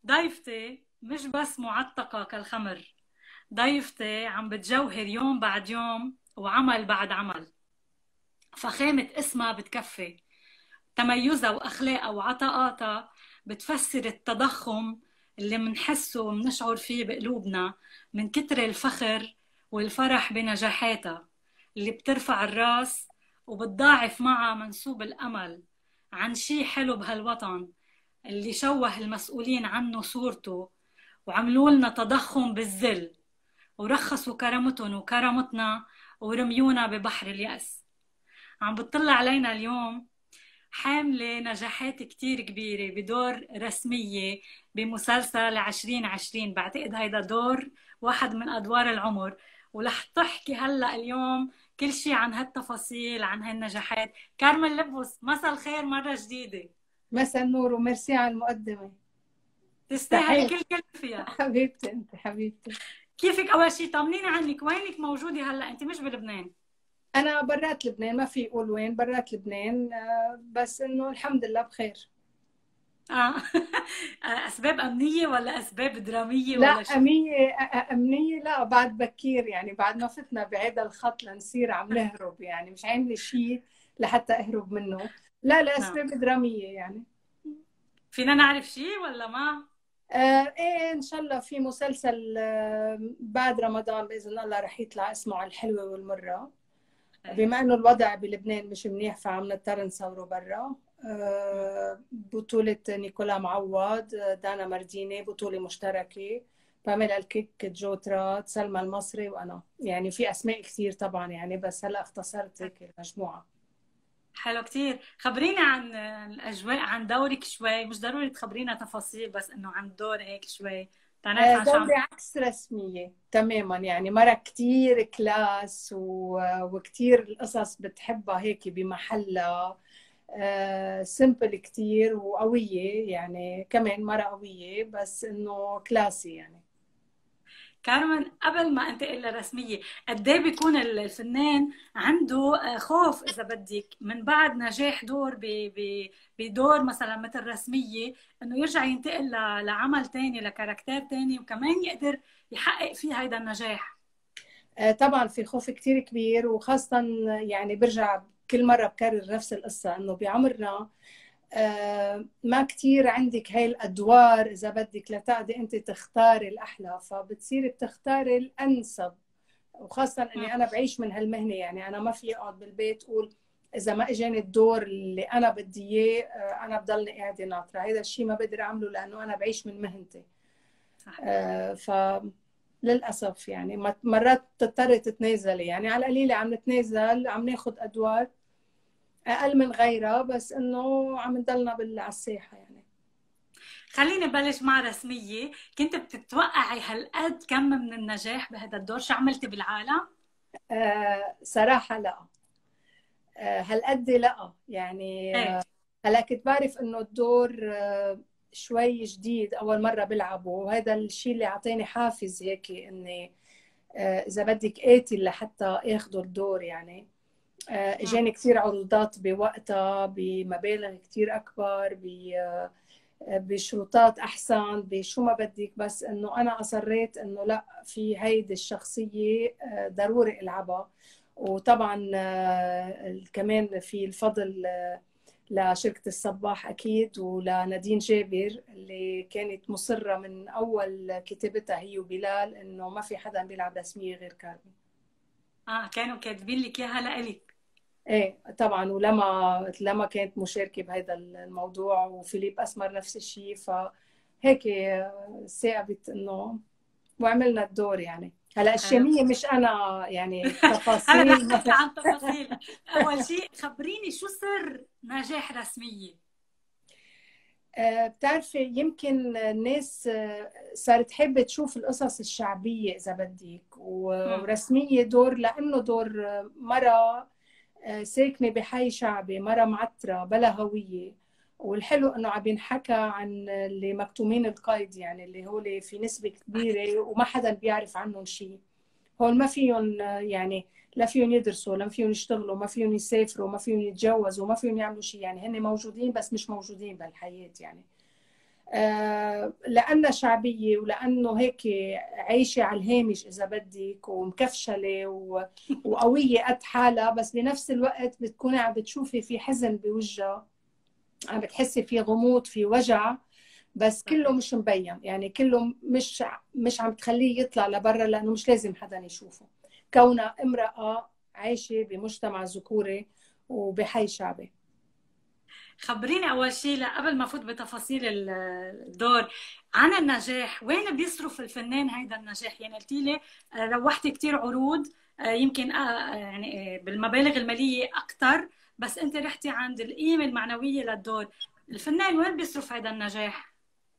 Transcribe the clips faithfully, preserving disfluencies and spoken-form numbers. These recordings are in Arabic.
ضيفتي مش بس معتقة كالخمر، ضيفتي عم بتجوهر يوم بعد يوم وعمل بعد عمل. فخامة اسمها بتكفي، تميزها وأخلاقها وعطاءاتها بتفسر التضخم اللي منحسه ومنشعر فيه بقلوبنا من كتر الفخر والفرح بنجاحاتها اللي بترفع الراس وبتضاعف معها منسوب الأمل عن شي حلو بهالوطن اللي شوه المسؤولين عنه صورته وعملوا لنا تضخم بالذل ورخصوا كرامتهم وكرامتنا ورميونا ببحر اليأس. عم بتطلع علينا اليوم حاملة نجاحات كتير كبيرة بدور رسمية بمسلسل عشرين عشرين. بعتقد هيدا دور واحد من أدوار العمر، ورح تحكي هلأ اليوم كل شيء عن هالتفاصيل، عن هالنجاحات. كارمن لبوس، مساء الخير مرة جديدة. مساء النور وميرسي على المقدمة. تستاهل كل كلمة فيها. حبيبتي انت حبيبتي. كيفك؟ أول شيء طمنيني عنك، وينك موجودة هلأ؟ أنت مش بلبنان؟ أنا برات لبنان، ما في يقول وين، برات لبنان، بس إنه الحمد لله بخير. آه. أسباب أمنية ولا أسباب درامية لا ولا شو؟ أمنية أمنية لا، بعد بكير يعني، بعد ما فتنا بعيد الخط لنصير عم نهرب، يعني مش عاملة شيء لحتى أهرب منه. لا لا أسباب درامية يعني. فينا نعرف شيء ولا ما؟ آه ايه ان شاء الله في مسلسل آه بعد رمضان باذن الله رح يطلع اسمه على الحلوه والمره. بما انه الوضع بلبنان مش منيح فعم نضطر نصوره برا. آه بطولة نيكولا معوض، دانا مرديني، بطولة مشتركة، باميلا الكيك، جو ترات، سلمى المصري وانا، يعني في اسماء كثير طبعا يعني، بس هلا اختصرت هيك المجموعة. حلو كتير. خبرينا عن الاجواء، عن دورك شوي، مش ضروري تخبرينا تفاصيل بس انه عن الدور هيك شوي تعرف عن شو عم. دوري عكس رسمية تماما يعني، مرة كتير كلاس و... وكتير القصص بتحبها هيك بمحلها. آه سمبل كتير وقوية يعني، كمان مرة قوية بس انه كلاسي يعني. كارمن، قبل ما انتقل للرسميه، قد ايه بيكون الفنان عنده خوف اذا بدك من بعد نجاح دور ب ب بدور مثلا مثل رسميه، انه يرجع ينتقل لعمل تاني لكاركتير تاني وكمان يقدر يحقق فيه هيدا النجاح؟ آه طبعا في خوف كتير كبير، وخاصة يعني برجع كل مرة بكرر نفس القصة، انه بعمرنا آه ما كتير عندك هاي الأدوار إذا بدك لتقدي أنت تختاري الأحلى، فبتصيري بتختاري الأنسب. وخاصة أني أنا بعيش من هالمهنة، يعني أنا ما في أقعد بالبيت أقول إذا ما إجاني الدور اللي أنا بدي إياه آه أنا بضلني قاعدة ناطرة. هذا الشيء ما بقدر أعمله لأنه أنا بعيش من مهنتي. آه ف للأسف يعني مرات تضطري تتنازلي، يعني على القليلة عم نتنازل، عم ناخذ أدوار اقل من غيرها، بس انه عم نضلنا على الساحه يعني. خليني بلش مع رسميه. كنت بتتوقعي هالقد كم من النجاح بهذا الدور؟ شو عملتي بالعالم؟ آه صراحه لا. آه هالقد لا يعني. آه هلا كنت بعرف انه الدور آه شوي جديد، اول مره بلعبه، وهذا الشيء اللي اعطاني حافز هيك اني آه اذا بدك قاتل لحتى اخذ الدور يعني. اجاني كثير عروضات بوقتها بمبالغ كثير اكبر، بشروطات احسن، بشو ما بدك، بس انه انا اصريت انه لا، في هيدي الشخصيه ضروري العبها. وطبعا كمان في الفضل لشركه الصباح اكيد، ولنادين جابر اللي كانت مصره من اول كتابتها هي وبلال انه ما في حدا بيلعب رسميه غير كارمن. اه كانوا كاتبين لك اياها لإلك؟ ايه طبعا. ولما لما كانت مشاركه بهذا الموضوع، وفيليب اسمر نفس الشيء، فهيك ثاقبت انه وعملنا الدور يعني. هلا الشاميه مش انا يعني تفاصيل. انا رح احكي عن تفاصيل. اول شيء خبريني شو سر نجاح رسميه؟ بتعرفي يمكن الناس صارت تحب تشوف القصص الشعبيه اذا بدك، ورسميه دور لانه دور مره ساكنة بحي شعبي، مرة معترة بلا هوية. والحلو انه عم ينحكى عن اللي مكتومين القيد، يعني اللي هول في نسبة كبيرة وما حدا بيعرف عنهم شيء. هول ما فيهم يعني، لا فيهم يدرسوا، لا فيهم يشتغلوا، ما فيهم يسافروا، ما فيهم يتجوزوا، ما فيهم يعملوا شيء، يعني هن موجودين بس مش موجودين بالحياة يعني. آه، لأنها شعبية ولأنه هيك عايشة على الهامش إذا بدك، ومكفشلة و- وقوية قد حالها، بس بنفس الوقت بتكوني عم بتشوفي في حزن بوجهها، عم بتحسي في غموض، في وجع، بس كله صحيح. مش مبين، يعني كله مش مش عم تخليه يطلع لبرا، لأنه مش لازم حدا يشوفه، كونها امرأة عايشة بمجتمع ذكوري وبحي شعبي. خبريني اول شيء قبل ما افوت بتفاصيل ال- الدور عن النجاح. وين بيصرف الفنان هيدا النجاح؟ يعني قلتي لي آه، روحتي كتير عروض، آه، يمكن آه، يعني آه، بالمبالغ الماليه اكثر، بس انت رحتي عند القيمه المعنويه للدور. الفنان وين بيصرف هيدا النجاح؟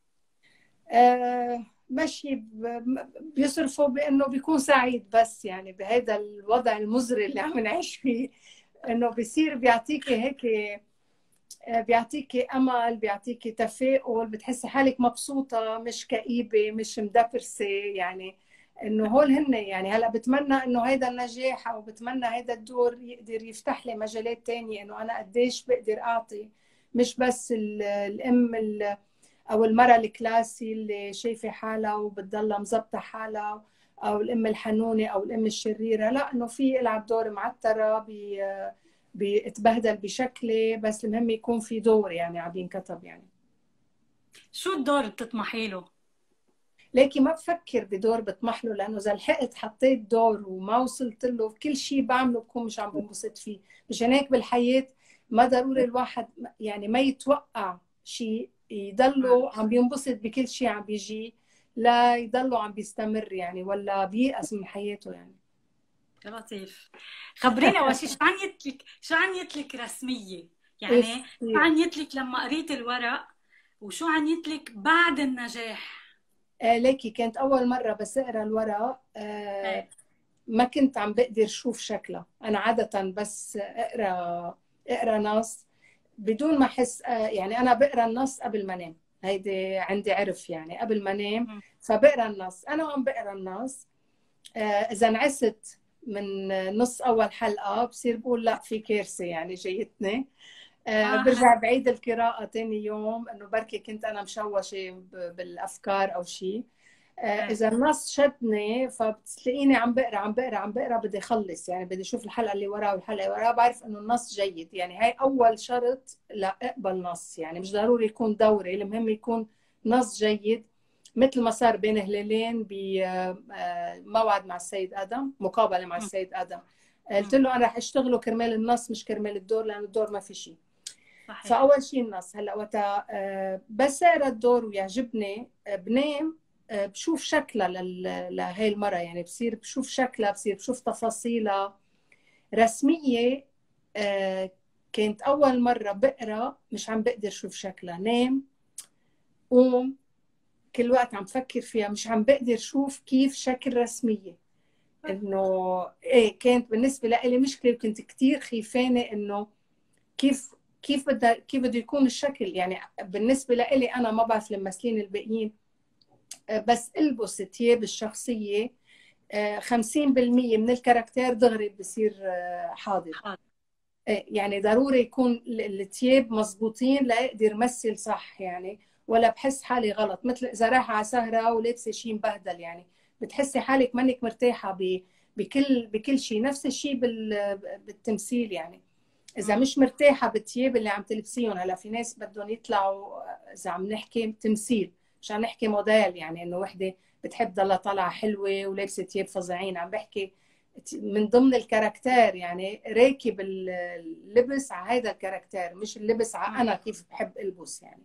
آه، ماشي ب- بيصرفوا بانه بيكون سعيد، بس يعني بهذا الوضع المزري اللي عم نعيش فيه، انه بيصير بيعطيكي هيك، آه، بيعطيكي امل، بيعطيكي تفاؤل، بتحسي حالك مبسوطه، مش كئيبه، مش مدبرسه، يعني انه هول هن. يعني هلا بتمنى انه هيدا النجاح او بتمنى هيدا الدور يقدر يفتح لي مجالات تانية، انه انا قديش بقدر اعطي، مش بس ال- الام ال- او المرأة الكلاسي اللي شايفة حالها وبتضلها مزبطة حالها، او الام الحنونة او الام الشريرة، لا، انه في العب دور معترة، بي- بيتبهدل بشكله، بس المهم يكون في دور يعني عم ينكتب يعني. شو الدور اللي بتطمحي له؟ لكن ما بفكر بدور بطمح له، لانه اذا لحقت حطيت دور وما وصلت له، كل شيء بعمله بكون مش عم بنبسط فيه. مشان هيك بالحياة ما ضروري الواحد يعني ما يتوقع شيء، مم. يضله عم بينبسط بكل شيء عم بيجي، لا يضله عم بيستمر يعني، ولا بيأس من حياته يعني. يا لطيف. خبريني اول شيء شو عنيت لك، شو عنيت لك رسميه؟ اف يعني شو عنيت لك لما قريت الورق، وشو عنيت لك بعد النجاح؟ آه، ليكي كانت أول مرة بس أقرأ الورق، آه، ايه. ما كنت عم بقدر شوف شكلها. أنا عادة بس أقرأ أقرأ نص بدون ما أحس، آه، يعني أنا بقرأ النص قبل ما أنام، هيدي عندي عرف يعني، قبل ما أنام مم. فبقرأ النص. أنا وعم بقرأ النص، آه، إذا نعست من نص أول حلقة بصير بقول لا، في كارثة يعني جايتني. آه، اه. برجع بعيد القراءة تاني يوم، إنه بركي كنت أنا مشوشة ب- بالأفكار أو شيء. آه، ايه. إذا النص شدني فبتلاقيني عم بقرا عم بقرا عم بقرا، بدي أخلص يعني، بدي أشوف الحلقة اللي وراها والحلقة اللي وراها، بعرف إنه النص جيد. يعني هاي أول شرط لأقبل نص، يعني مش ضروري يكون دوري، المهم يكون نص جيد. مثل ما صار بين هلالين بموعد مع السيد آدم، مقابلة مع مم. السيد آدم، قلت مم. له أنا رح أشتغله كرمال النص مش كرمال الدور، لأن الدور ما في شيء. صحيح. فاول شيء النص. هلا وقتها آه، بس اقرا الدور ويعجبني، آه، بنام، آه، بشوف شكلها لل- لهي المرة، يعني بصير بشوف شكلها، بصير بشوف تفاصيلها رسمية. آه، كانت أول مرة بقرا مش عم بقدر شوف شكلها، نام قوم كل وقت عم فكر فيها، مش عم بقدر شوف كيف شكل رسمية. إنه إيه، كانت بالنسبة لي مشكلة، وكنت كتير خيفانة إنه كيف كيف بدها كيف بده يكون الشكل. يعني بالنسبه لإلي انا ما بعرف الممثلين الباقيين، آه، بس البس ثياب الشخصيه، آه، خمسين بالمية من الكاركتير دغري بصير آه، حاضر. حاضر. آه، يعني ضروري يكون ال- الثياب مزبوطين ليقدر يمثل صح يعني، ولا بحس حالي غلط. مثل اذا رايحه على سهره ولابسه شيء مبهدل، يعني بتحسي حالك منك مرتاحه ب- بكل بكل شيء. نفس الشيء بال- بالتمثيل يعني، اذا مم. مش مرتاحه بالثياب اللي عم تلبسيهم. هلا في ناس بدهم يطلعوا، اذا عم نحكي تمثيل مش عم نحكي موديل، يعني انه وحده بتحب ضلها طالعه حلوه ولابسه ثياب فظيعين، عم بحكي من ضمن الكاركتير، يعني راكب اللبس على هذا الكاركتير، مش اللبس على مم. انا كيف بحب البس يعني.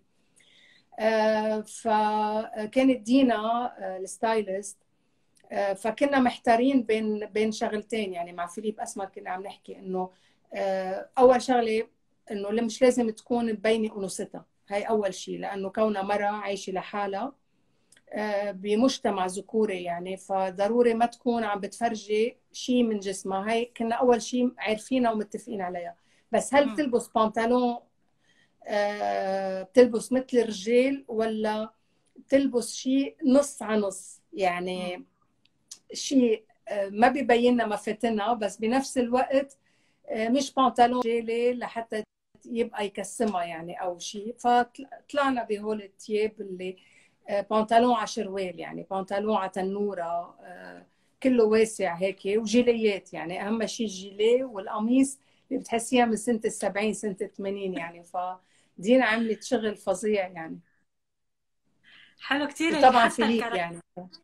آه، فكانت دينا آه، الستايلست، آه، فكنا محتارين بين بين شغلتين يعني. مع فيليب اسمر كنا عم نحكي انه آه، اول شغله انه مش لازم تكون مبينه انوثتها، هاي اول شيء، لانه كونها مرة عايشه لحالها آه، بمجتمع ذكوري يعني، فضروري ما تكون عم بتفرجي شيء من جسمها. هاي كنا اول شيء عارفينها ومتفقين عليها. بس هل مم. بتلبس بنطلون آه، بتلبس مثل الرجال، ولا بتلبس شيء نص على نص مم. يعني، شيء آه، ما ببين لنا مفاتنها، بس بنفس الوقت آه، مش بنطلون جيلي لحتى يبقى يكسمها يعني او شيء، فطلعنا بهول الثياب اللي بنطلون على شروال، يعني بنطلون على تنوره كله واسع هيك، وجيليات، يعني اهم شيء الجيليه والقميص اللي بتحسيها من سنه السبعين سنه الثمانين يعني. فدينا عملت شغل فظيع يعني. حلو كتير اللي وطبعا حتى فيليب الكاركتر. يعني.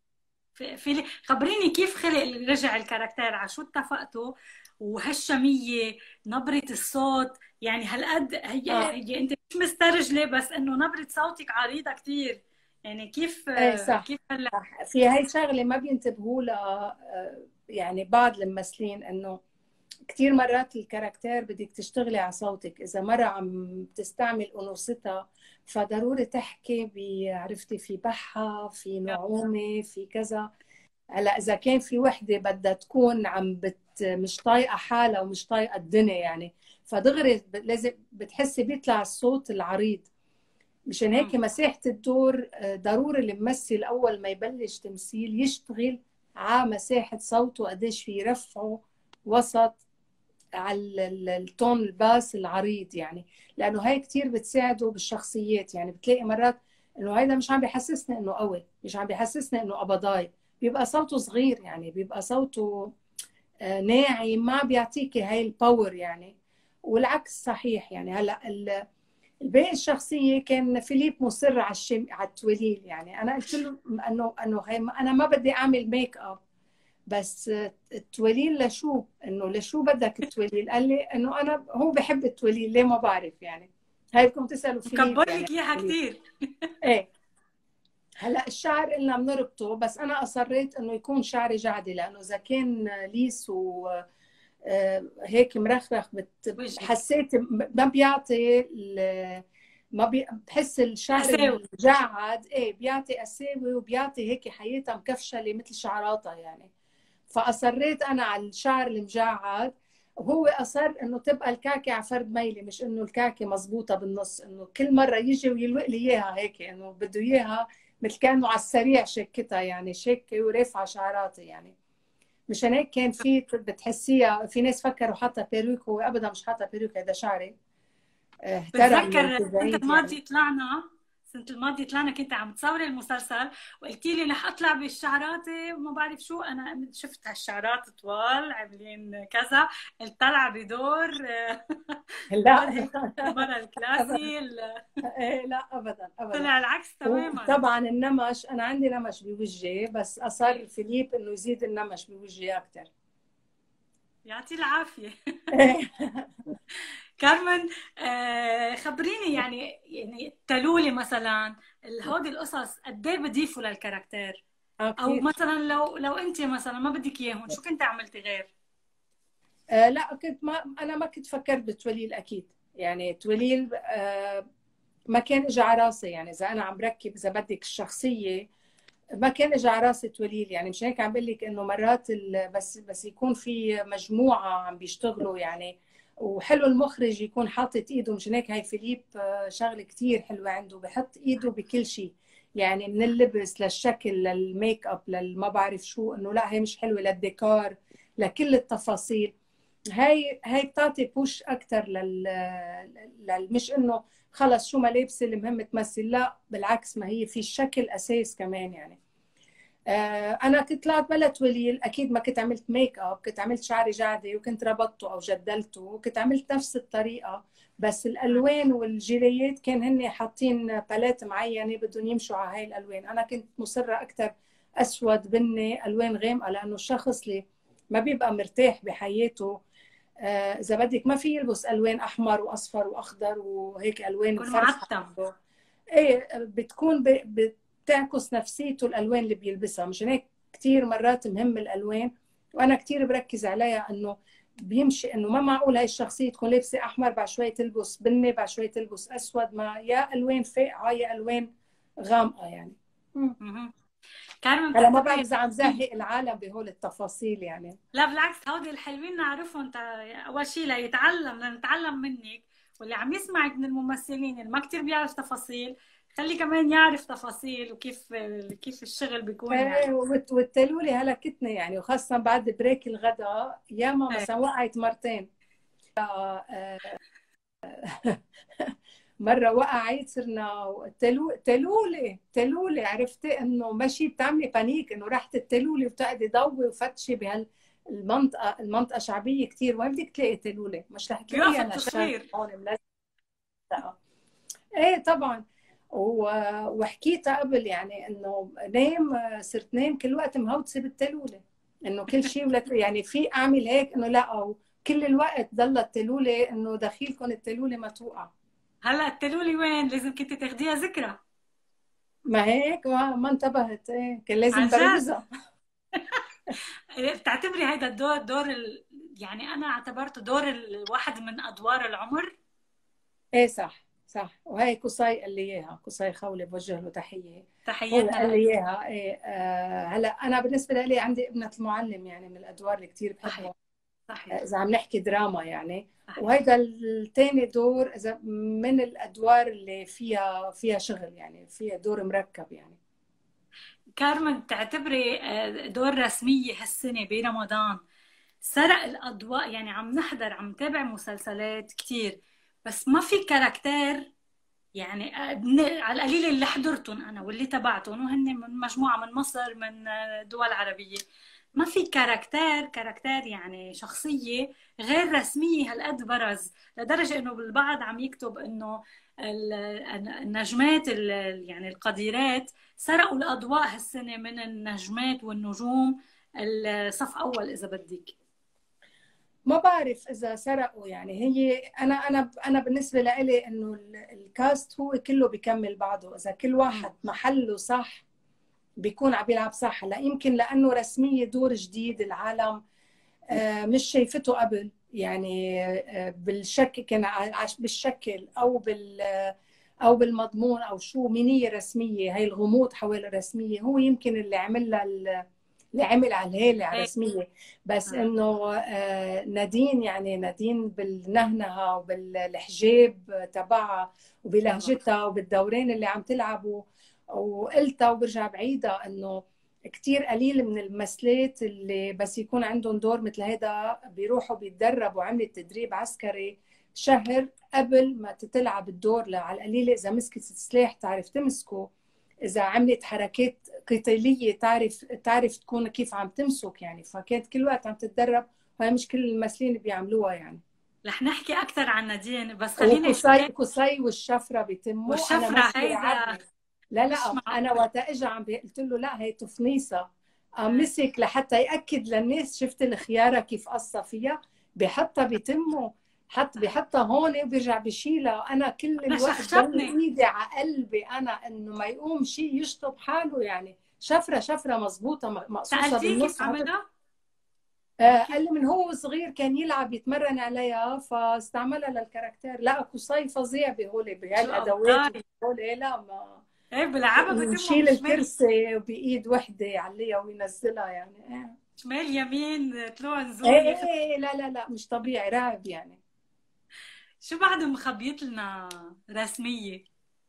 في خبريني كيف خلق رجع الكاركتير، على شو اتفقتوا؟ وهالشمية، نبرة الصوت، يعني هالقد هي اه هي انت مش مسترجلة، بس انه نبرة صوتك عريضة كتير، يعني كيف ايه صح كيف هلا؟ صح. في هاي شغله ما بينتبهوا لها يعني بعض الممثلين، انه كثير مرات الكاركتير بدك تشتغلي على صوتك. اذا مره عم تستعمل انوثتها فضروري تحكي بعرفتي في بحة، في نعومه، في كذا. هلا اذا كان في وحده بدها تكون عم بت مش طايقه حالها ومش طايقه الدنيا يعني، فدغري لازم بتحسي بيطلع الصوت العريض. مشان هيك مساحه الدور ضروري الممثل اول ما يبلش تمثيل يشتغل على مساحه صوته، قديش في يرفعه وسط على التون الباس العريض يعني. لانه هاي كثير بتساعده بالشخصيات. يعني بتلاقي مرات انه هيدا مش عم بيحسسني انه قوي، مش عم بيحسسني انه قبضاي، بيبقى صوته صغير يعني، بيبقى صوته ناعم، ما بيعطيكي هاي الباور يعني. والعكس صحيح يعني. هلا الباقي الشخصيه كان فيليب مصر على الشم على التوليل يعني. انا قلت له انه انه هي انا ما بدي اعمل ميك اب، بس التوليل لشو، انه لشو بدك التوليل؟ قال لي انه انا هو بحب التوليل، ليه ما بعرف يعني. هاي بدكم تسالوا فيليب مكبر يعني. لك اياها كثير. ايه. هلا الشعر قلنا بنربطه، بس انا اصريت انه يكون شعري جعدي، لانه اذا كان ليس و هيك مرخرخ حسيت ما بيعطي، ما بي... بحس الشعر أساوي. المجعد ايه بيعطي اساوي، وبيعطي هيك حياتها مكفشله مثل شعراتها يعني. فاصريت انا على الشعر المجعد، وهو اصر انه تبقى الكعكه على فرد ميله، مش انه الكعكه مزبوطه بالنص، انه كل مره يجي ويلوق لي اياها هيك، انه بده اياها مثل كانه على السريع شكتها يعني، شكه ورافعه شعراتي يعني. مشان هيك كان في بتحسيها، في ناس فكروا حاطه بيروك، هو ابدا مش حاطه بيروك، هذا شعري اهترى من بتذكر السنة التجاعيد يعني. الماضية طلعنا السنة الماضية طلعنا كنت عم تصوري المسلسل، وقلتي لي رح اطلع بالشعرات وما بعرف شو، انا شفت هالشعرات طوال عاملين كذا، قلت طالعة بدور دور لا هيك المرأة الكلاسي. ايه لا ابدا ابدا. طلع العكس تماما. وطبعا النمش، انا عندي نمش بوجهي، بس اصر فيليب انه يزيد النمش بوجهي اكثر. يعطيه العافية. كارمن، آه خبريني يعني يعني التلولي مثلا، هودي القصص قد ايه بضيفوا للكاركتير؟ اه او كثير. مثلا لو لو انت مثلا ما بدك اياهم، شو كنت عملتي غير؟ آه لا كنت ما انا ما كنت فكرت بتوليل اكيد يعني. توليل آه ما كان اجى على راسي يعني. اذا انا عم بركب اذا بدك الشخصيه، ما كان اجى على راسي توليل يعني. مش هيك عم بقول لك انه مرات بس بس يكون في مجموعه عم بيشتغلوا يعني، وحلو المخرج يكون حاطط ايده. مشان هيك هاي فيليب شغله كثير حلوه عنده، بحط ايده بكل شيء يعني، من اللبس للشكل للميك اب للما بعرف شو، انه لا هي مش حلوه، للديكور، لكل التفاصيل. هاي هاي بتعطي بوش اكثر لل... لل مش انه خلص شو ما لابسه المهم تمثل، لا بالعكس، ما هي في الشكل اساس كمان يعني. آه انا كنت طلعت بلا توليل اكيد، ما كنت عملت ميك اب، كنت عملت شعري جعدي وكنت ربطته او جدلته، وكنت عملت نفس الطريقه. بس الالوان والجيليات كان هن حاطين باليت معينه بدهم يمشوا على هاي الالوان. انا كنت مصره اكثر اسود بني، الوان غامقه، لانه الشخص اللي ما بيبقى مرتاح بحياته آه، اذا بدك ما في يلبس الوان احمر واصفر واخضر وهيك الوان يكون مفرفعه. معتم. ايه بتكون ب- بتعكس نفسيته الالوان اللي بيلبسها. مشان هيك كثير مرات مهم الالوان، وانا كثير بركز عليها، انه بيمشي انه ما معقول هاي الشخصيه تكون لابسه احمر بعد شوي تلبس بني بعد شوي تلبس اسود، ما يا الوان فاقعه يا الوان غامقه يعني. كارمن هلا ما بعرف بتعتبري؟ اذا عم زهق العالم بهول التفاصيل يعني. لا بالعكس، هودي الحلوين نعرفهم. اول شيء ليتعلم لنتعلم منك، واللي عم يسمعك من الممثلين اللي ما كثير بيعرف تفاصيل، خلي كمان يعرف تفاصيل وكيف كيف الشغل بيكون ايه يعني. والتلولي هلا كتنه يعني، وخاصه بعد بريك الغداء ياما ايه. مثلا وقعت مرتين. مرة وقعت صرنا تلو تلولي تلولي، عرفتي انه ماشي بتعملي بانيك انه رحت التلولي وبتقعدي ضوي وفتشي بهالمنطقة، المنطقة شعبية كثير، وين بدك تلاقي تلولي؟ مش رح بيوقف تلاقيها نشان التصوير. هون ملزقة. ايه طبعا. و- وحكيتها قبل يعني انه نام، صرت نام كل وقت مهوتسه بالتلوله، انه كل شيء ولك يعني في اعمل هيك انه لا، او كل الوقت ضلت التلوله انه دخيلكم التلوله ما توقع. هلا التلولي وين؟ لازم كنت تاخديها ذكرى. ما هيك ما, ما انتبهت، ايه كان لازم عن جد؟ بروزها. بتعتبري هيدا الدور دور ال... يعني انا اعتبرته دور الواحد من ادوار العمر. ايه صح صح. وهي قصي قال لي اياها، قصي خولي بوجه له تحيه. هو تحياتنا قال لي لك. اياها. ايه آه هلا انا بالنسبه لي عندي ابنه المعلم، يعني من الادوار اللي كثير صحيح بحبها صحيح اذا عم نحكي دراما يعني. صحيح. وهيدا الثاني دور اذا من الادوار اللي فيها فيها شغل، يعني فيها دور مركب يعني. كارمن، بتعتبري آه، دور رسمية هالسنة برمضان سرق الأضواء؟ يعني عم نحضر، عم نتابع مسلسلات كتير، بس ما في كاركتير. يعني آه، بن- على القليل اللي حضرتهم أنا واللي تبعتهم، وهن من مجموعة من مصر، من آه، دول عربية، ما في كاركتير كاركتير يعني شخصية غير رسمية هالقد برز، لدرجة إنه بالبعض عم يكتب إنه ال- النجمات ال- يعني القديرات سرقوا الأضواء هالسنة من النجمات والنجوم الصف أول إذا بدك. ما بعرف اذا سرقوا، يعني هي انا انا انا بالنسبه لإلي انه ال- الكاست هو كله بيكمل بعضه، اذا كل مم. واحد محله صح بيكون عم بيلعب صح. هلا يمكن لانه رسميه دور جديد العالم آه، مش شايفته قبل، يعني آه، بالشك كان عش- بالشكل او بال او بالمضمون او شو مين هي الرسميه، هي الغموض حول الرسميه هو يمكن اللي عمل لها ال- اللي عمل على الهيله على إيه. الرسميه. بس آه. انه آه، نادين، يعني نادين بالنهنه وبالحجاب تبعها طبعا. وبلهجتها وبالدورين اللي عم تلعبه، وقلتها وبرجع بعيدها انه كتير قليل من الممثلات اللي بس يكون عندهم دور مثل هيدا بيروحوا بيتدربوا، عملت تدريب عسكري شهر قبل ما تلعب الدور، لا على القليلة إذا مسكت سلاح تعرف تمسكه، إذا عملت حركات قتالية تعرف تعرف تكون كيف عم تمسك يعني. فكانت كل وقت عم تتدرب، وهي مش كل الممثلين اللي بيعملوها يعني. رح نحكي أكثر عن نادين، بس خليني وقصي شوي. قصي والشفرة بيتموا، أنا والشفرة مسكي هيدا رعبني. لا مش لا انا معقول. وقت اجى عم بي- قلت له لا هي تفنيصه، قام آه. مسك لحتى ياكد للناس، شفت الخياره كيف قصى فيها، بحطها بتمه، حط صحيح. بحطها هون وبيرجع بشيلها. انا كل أنا الوقت ضل شخشبني. ايدي على قلبي انا انه ما يقوم شيء يشطب حاله يعني. شفره شفره مزبوطه مقصوصه سألتيه كيف بالنص. عملها؟ آه، كيف؟ قال لي من هو صغير كان يلعب يتمرن عليها فاستعملها للكاركتير. لا قصي فظيع بهول شو بهالادوات الله. وبهول، إيه لا ما ايه بلعبها بتمه ويشيل بشمال. الكرسي بايد وحده يعليها وينزلها يعني. ايه شمال يمين طلوع ايه نزول إيه، يخت... إيه، لا لا لا مش طبيعي، رعب يعني. شو بعد مخبيت لنا رسمية؟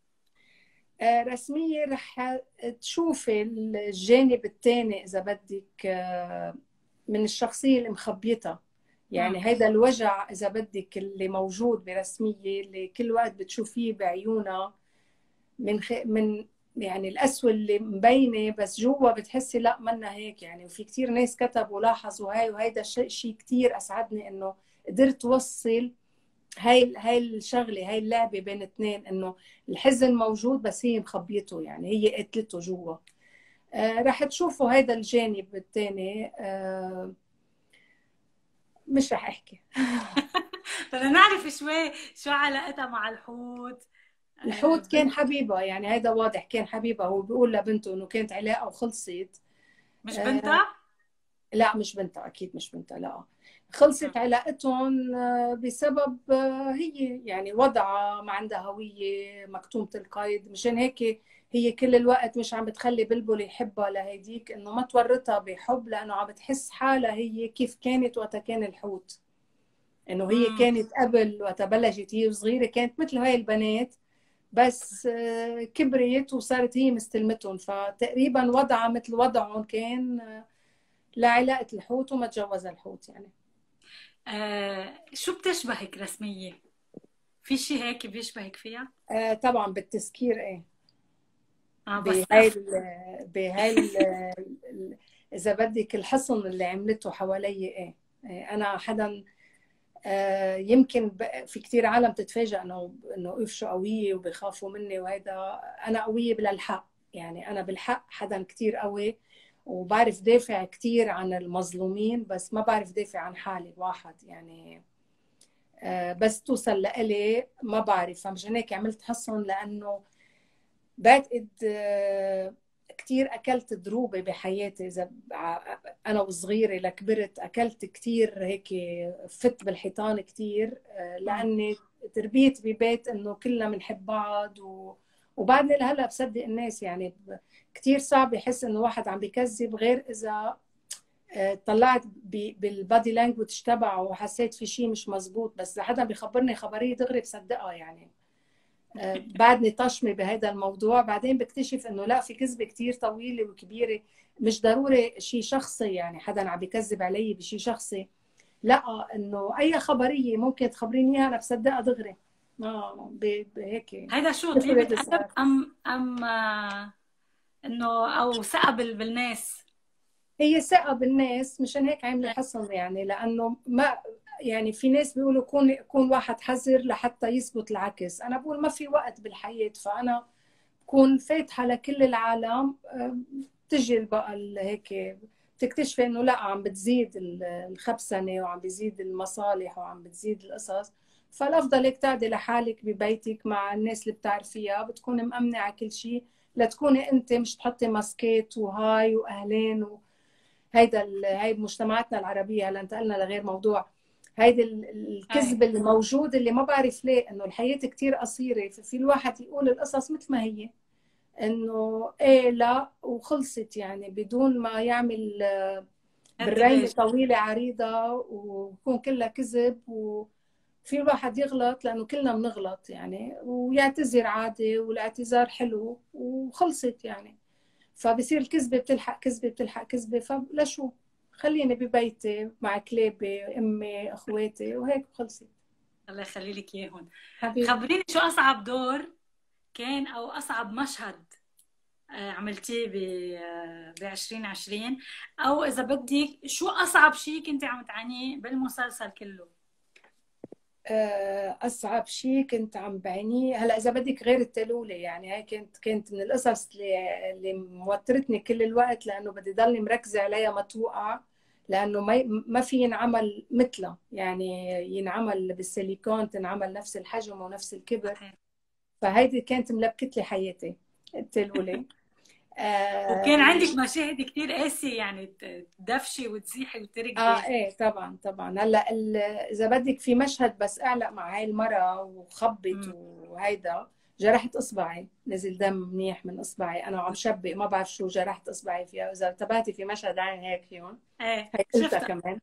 آه، رسمية رح تشوفي الجانب الثاني إذا بدك آه، من الشخصية اللي مخبيتها، امم. يعني هيدا الوجع إذا بدك اللي موجود برسمية اللي كل وقت بتشوفيه بعيونها، من خ... من يعني القسوة اللي مبينة بس جوا بتحسي لا منا هيك يعني. وفي كتير ناس كتبوا لاحظوا هاي، وهيدا شيء شي كتير أسعدني إنه قدرت توصل هاي هاي الشغلة، هاي اللعبة بين اثنين، إنه الحزن موجود بس هي مخبيته، يعني هي قتلته جوا. آه رح تشوفوا هيدا الجانب الثاني. آه مش رح أحكي. بدنا نعرف شوي شو علاقتها مع الحوت. آه الحوت كان بنت. حبيبها، يعني هيدا واضح كان حبيبها، هو بيقول لبنته إنه كانت علاقة وخلصت. مش آه، بنتها؟ لا مش بنتها، اكيد مش بنتها لا. مم. خلصت علاقتهم آه، بسبب آه، هي يعني وضعها ما عندها هوية، مكتومة القيد، مشان هيك هي كل الوقت مش عم بتخلي بلبل يحبها لهيديك، انه ما تورطها بحب، لانه عم بتحس حالها هي كيف كانت وقت كان الحوت، انه هي مم. كانت قبل وقت بلشت هي صغيرة كانت مثل هاي البنات، بس آه، كبرت وصارت هي مستلمتهم، فتقريبا وضعها مثل وضعهم كان آه، لعلاقة الحوت وما تجوز الحوت يعني. آه شو بتشبهك رسمية؟ في شيء هيك بيشبهك فيها؟ آه طبعا بالتسكير ايه. اه بس بهاي أف... ال بهاي ال ال- اذا بدك الحصن اللي عملته حوالي ايه. إيه، انا حدا آه، يمكن ب- في كتير عالم تتفاجأ انه انه ايش شو قويه وبيخافوا مني وهيدا. انا قويه بالحق، يعني انا بالحق حدا كتير قوي، وبعرف دافع كتير عن المظلومين، بس ما بعرف دافع عن حالي واحد يعني. آه، بس توصل لإلي ما بعرف. فمشان هيك عملت حصن، لانه بعتقد آه، كتير اكلت ضروبه بحياتي. اذا ع- انا وصغيره لكبرت اكلت كتير هيك، فت بالحيطان كتير، آه، مم. لاني تربيت ببيت انه كلنا بنحب بعض. و... وبعدني لهلا بصدق الناس، يعني ب- كتير صعب يحس انه واحد عم بيكذب، غير اذا آه، طلعت ب- بالبادي لانجوج تبعه وحسيت في شيء مش مزبوط. بس اذا حدا بيخبرني خبريه دغري بصدقها يعني. آه، بعدني طشمي بهذا الموضوع، بعدين بكتشف انه لا، في كذبه كثير طويله وكبيره. مش ضروري شيء شخصي، يعني حدا عم بيكذب علي بشيء شخصي، لا، انه اي خبريه ممكن تخبريني اياها انا بصدقها دغري. اه ب- بهيك هيدا شو طيبة كثرة قلب الساعات. ام ام آه، انه او ثقة بال- بالناس؟ هي ثقة بالناس، مشان هيك عاملة حصن يعني. لأنه ما يعني في ناس بيقولوا كون كون واحد حذر لحتى يثبت العكس. أنا بقول ما في وقت بالحياة، فأنا بكون فاتحة لكل العالم. آه، بتجي بقى ال- هيك بتكتشفي انه لا، عم بتزيد ال- الخبثنة، وعم بيزيد المصالح، وعم بتزيد القصص. فالافضل هيك تقعدي لحالك ببيتك مع الناس اللي بتعرفيها، بتكوني مأمنة على كل شيء، لتكوني انت مش تحطي ماسكات وهاي واهلين. هيدا ال- هاي بمجتمعاتنا العربيه. هلا انتقلنا لغير موضوع. هيدي ال- ايه. الكذب اللي موجود، اللي ما بعرف ليه، انه الحياه كتير قصيره، ففي الواحد يقول القصص مثل ما هي، انه ايه لا وخلصت، يعني بدون ما يعمل قد بالريمه ليش؟ طويله عريضه ويكون كلها كذب. وفي الواحد يغلط، لانه كلنا بنغلط يعني، ويعتذر عادي، والاعتذار حلو وخلصت يعني. فبصير الكذبة بتلحق كذبة بتلحق كذبة، فلشو؟ خليني ببيتي مع كلابي، امي، اخواتي، وهيك خلصت. الله يخلي لك اياهم. حبيبي. خبريني شو اصعب دور كان او اصعب مشهد آه، عملتيه ب ب ألفين وعشرين، او اذا بدك شو اصعب شيء كنت عم تعانيه بالمسلسل كله؟ آه، اصعب شيء كنت عم بعينيه هلا اذا بدك غير التلولة، يعني هاي كانت كانت من القصص اللي اللي موترتني كل الوقت، لانه بدي ضلني مركزة عليها ما توقع، لانه ما ما في ينعمل مثلها، يعني ينعمل بالسيليكون، تنعمل نفس الحجم ونفس الكبر. صحيح. فهيدي كانت ملبكت لي حياتي، التلولة. وكان آه, عندك مشاهد كتير قاسية، يعني ت- تدفشي وتزيحي اه وتركضي. ايه طبعا طبعا. هلا ال- اذا بدك في مشهد بس اعلق مع هاي المرة وخبط امم. وهيدا، جرحت اصبعي، نزل دم منيح من اصبعي، انا وعم شبق ما بعرف شو جرحت اصبعي فيها. اذا انتبهتي في مشهد عين هيك فيهم، ايه هي قلتها شفتها. كمان.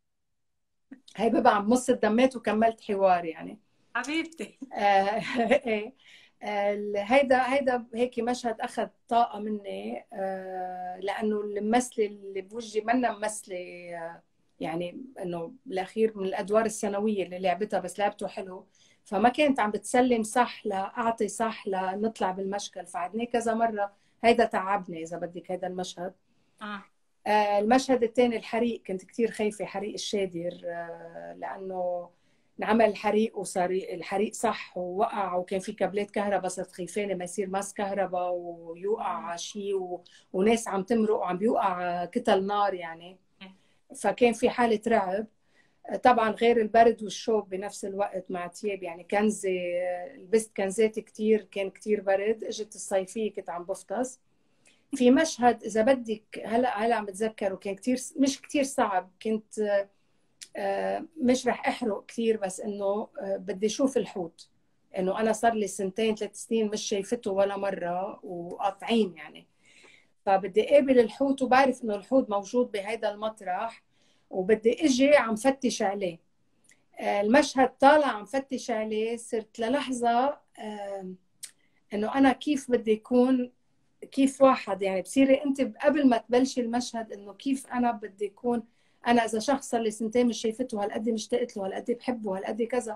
هي ببقى عم مص الدمات وكملت حوار يعني. حبيبتي. آه ايه. ال- هيدا هيدا هيك مشهد اخذ طاقه مني، آه لانه الممثله اللي بوجهي منا ممثله، آه يعني انه بالاخير من الادوار الثانويه اللي لعبتها، بس لعبته حلو. فما كانت عم بتسلم صح لاعطي صح لنطلع بالمشكل، فعدني كذا مره. هيدا تعبني اذا بدك هيدا المشهد. اه. آه، المشهد الثاني الحريق، كنت كثير خايفة، حريق الشادر، آه، لأنه انعمل الحريق وصار الحريق صح ووقع، وكان في كابلات كهرباء، صرت خايفانة ما يصير ماس كهرباء مم. ويوقع شيء و... وناس عم تمرق وعم بيوقع كتل نار يعني. إيه. فكان في حالة رعب. آه، طبعا غير البرد والشوك بنفس الوقت مع تياب، يعني كنزة، آه، لبست كنزات كتير، كان كتير برد. اجت الصيفية كنت عم بفطس. في مشهد اذا بدك هلا هلا عم بتذكر، وكان كثير مش كثير صعب. كنت آه، مش رح احرق كثير، بس انه آه، بدي اشوف الحوت، انه انا صار لي سنتين ثلاث سنين مش شايفته ولا مره، وقاطعين يعني. فبدي اقابل الحوت، وبعرف انه الحوت موجود بهيدا المطرح، وبدي اجي عم فتش عليه. آه، المشهد طالع عم فتش عليه، صرت للحظه آه، انه انا كيف بدي يكون، كيف واحد يعني بصيري انت قبل ما تبلشي المشهد، انه كيف انا بدي اكون. انا اذا شخص صار لي سنتين مش شايفته، هالقد مشتقت له، هالقد بحبه، هالقد كذا.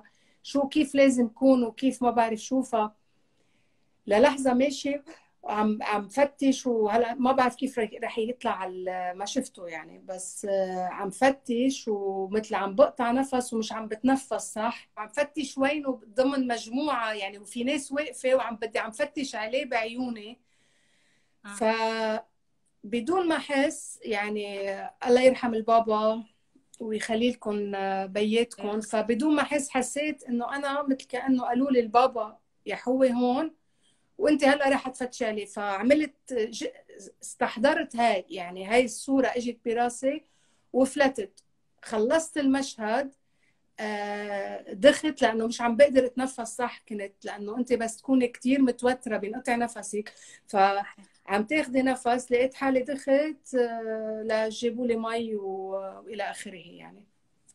شو كيف لازم كون وكيف ما بعرف شو. ف للحظة ماشي وعم عم فتش، وهلا ما بعرف كيف رح يطلع ما شفته يعني، بس عم فتش ومثل عم بقطع نفس ومش عم بتنفس صح. عم فتش وينه ضمن مجموعة يعني، وفي ناس واقفة وعم بدي عم فتش عليه بعيوني. ف بدون ما احس يعني، الله يرحم البابا ويخلي لكم بياتكم، فبدون ما احس حسيت انه انا مثل كانه قالوا لي البابا يا حوي هون وانت هلا رح تفتشي عليه. فعملت استحضرت هاي يعني، هاي الصوره اجت براسي وفلتت. خلصت المشهد دخت لانه مش عم بقدر اتنفس صح كنت، لانه انت بس تكوني كثير متوتره بينقطع نفسك. فعم تاخذي نفس لقيت حالي دخت لجيبوا لي مي والى اخره يعني.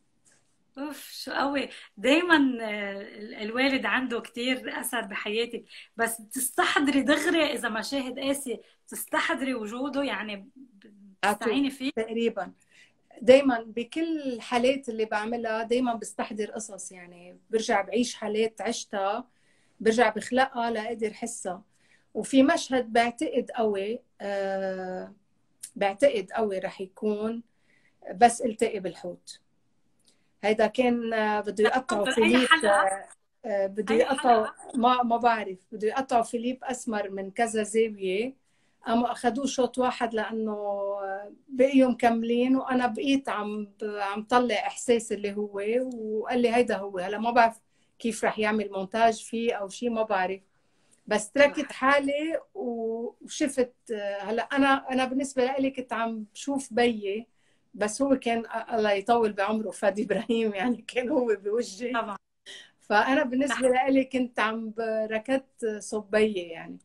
اوف شو قوي. دايما الوالد عنده كتير اثر بحياتك، بس بتستحضري دغري اذا مشاهد قاسي بتستحضري وجوده يعني، بتستعيني فيه تقريبا. دايما بكل الحالات اللي بعملها دايما بستحضر قصص يعني، برجع بعيش حالات عشتها، برجع بخلقها لأقدر حسها. وفي مشهد بعتقد قوي أه بعتقد قوي رح يكون بس التقي بالحوت. هيدا كان بده يقطعوا فيليب، أه بده يقطعوا ما ما بعرف، بده يقطعوا فيليب اسمر من كذا زاويه، قاموا اخذوه شوط واحد لانه بقيوا مكملين، وانا بقيت عم عم طلع احساس اللي هو، وقال لي هيدا هو. هلا ما بعرف كيف رح يعمل مونتاج فيه او شيء ما بعرف، بس تركت حالي وشفت. هلا انا انا بالنسبه لي كنت عم بشوف بيي، بس هو كان الله يطول بعمره فادي ابراهيم يعني، كان هو بوجهي طبعا. فانا بالنسبه لي كنت عم ركضت صوب بيي يعني.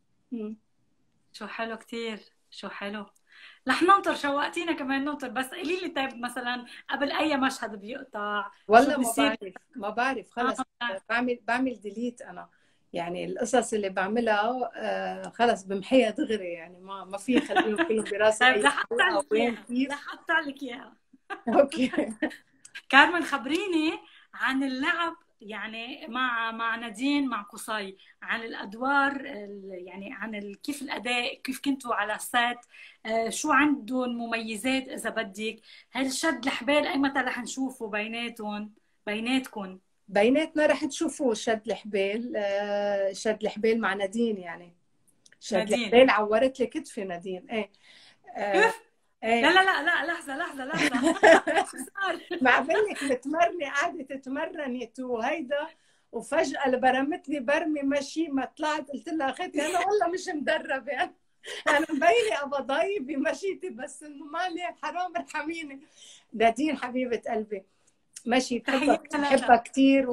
شو حلو كتير، شو حلو. رح ننطر، شوقتينا كمان ننطر، بس قولي لي طيب مثلا قبل اي مشهد بيقطع والله شو ما بيصير؟ بعرف ما بعرف خلص. آه. بعمل بعمل ديليت انا يعني، القصص اللي بعملها آه خلص بمحيها دغري يعني، ما ما في خليهم كلهم براسي طيب اي رح اقطع حلقه لك وين اياها، كيف. رح اقطع لك اياها. اوكي. كارمن خبريني عن اللعب يعني مع مع نادين مع قصي، عن الادوار يعني، عن ال- كيف الاداء، كيف كنتوا على السات، آه، شو عندهم مميزات اذا بدك، هل شد الحبال اي متى رح نشوفه بيناتهم بيناتكم؟ بيناتنا رح تشوفوا شد الحبال. آه شد الحبال مع نادين يعني، شد نادين الحبال عورت لي كتفي نادين. ايه آه كيف؟ لا ايه لا لا لا، لحظة لحظة لحظة. شو صار؟ مع بنك متمرني قاعدة تتمرني تو هيدا، وفجأة اللي برمتني برمي ماشي ما طلعت، قلت لها اخذتي انا والله مش مدربة يعني. انا مبينة ابضاي بمشيتي، بس انه مالي حرام ارحميني. نادين حبيبة قلبي ماشي، بحبها تحياتنا بحبها لها. كثير،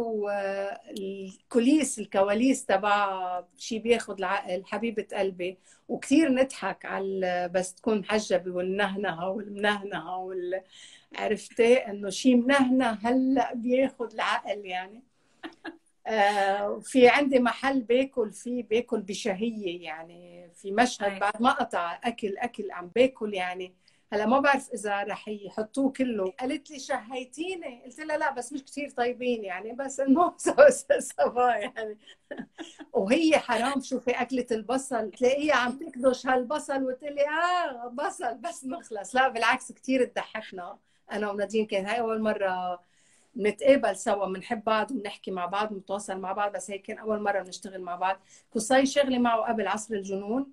والكوليس الكواليس تبع شي بياخذ العقل، حبيبة قلبي. وكثير نضحك على بس تكون محجبة والنهنهة والمنهنهة وال... عرفتي انه شي منهنه هلا بياخذ العقل يعني. آه في عندي محل باكل فيه، باكل بشهية يعني، في مشهد أي. بعد ما قطع اكل اكل عم باكل يعني. هلا ما بعرف اذا رح يحطوه كله. قالت لي شهيتيني، قلت لها لا بس مش كثير طيبين يعني، بس انه سوا يعني. وهي حرام شوفي اكلة البصل، تلاقيها عم تكدش هالبصل وتقلي اه بصل بس نخلص. لا بالعكس كثير تضحكنا انا ونادين. كان هاي اول مرة بنتقابل سوا، بنحب بعض وبنحكي مع بعض بنتواصل مع بعض، بس هيك كان اول مرة بنشتغل مع بعض. قصي شغلي معه قبل عصر الجنون،